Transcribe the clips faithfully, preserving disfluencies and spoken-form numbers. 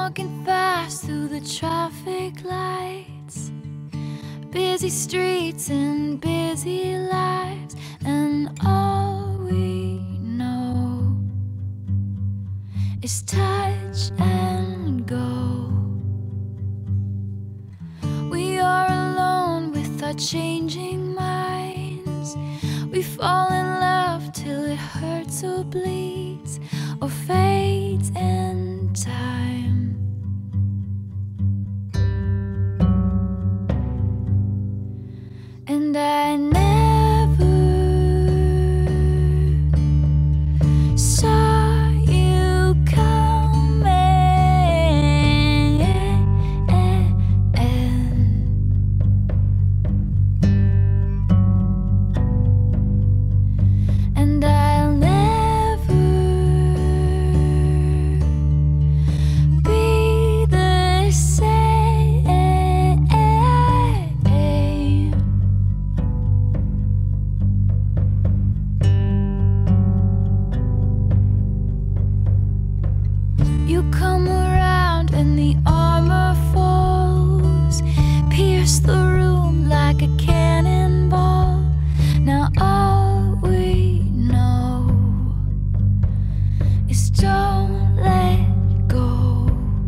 walking fast through the traffic lights, busy streets and busy lives, and all we know is touch and go. We are alone with our changing minds. We fall in love till it hurts or bleeds or fades in time. And I never saw you coming, and I'll never be the same. You come around and the armor falls, pierce the room like a cannonball. Now all we know is don't let go.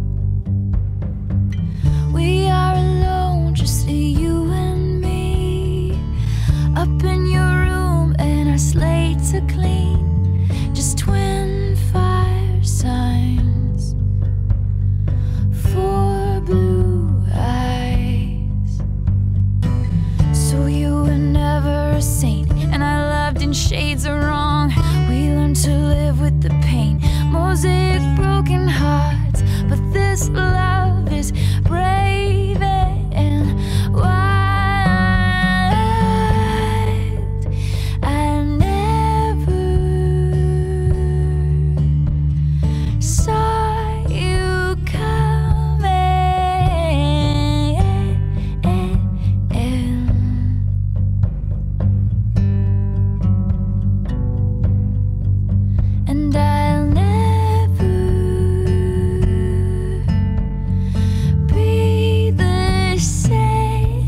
We are alone, just you and me, up in your room and our slates are clean, just twin fire signs for blue eyes. So you were never a saint, and I loved in shades of wrong. We learned to live with the pain, mosaic broken hearts, but this love is brave and wild. I never saw you coming, and I'll never be the same.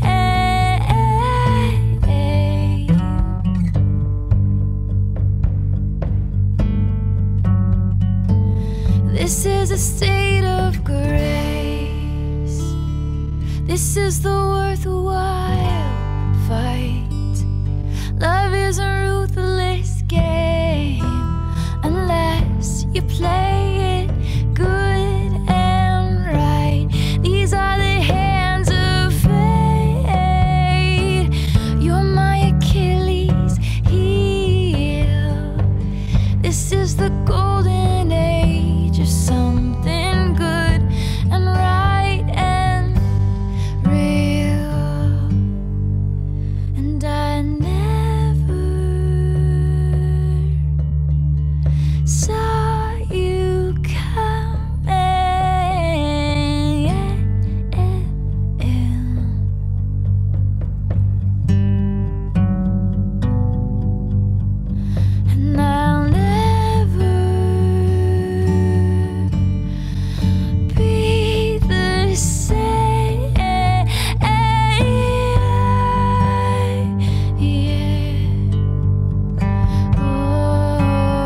This is a state of grace. This is the worthwhile fight. Love is a ruthless game unless you play it good and right. These are the hands of fate. You're my Achilles heel. This is the golden age of something good and right and real. And I never saw you coming, and I'll never be the same. Yeah. Oh,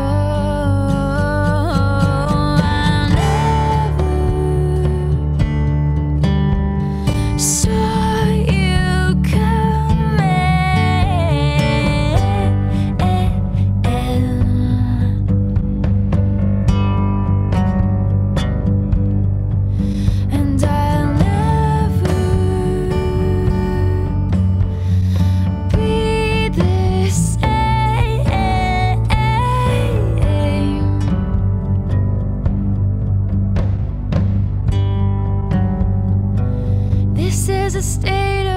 I never saw you coming, and I'll never be the same. This is a state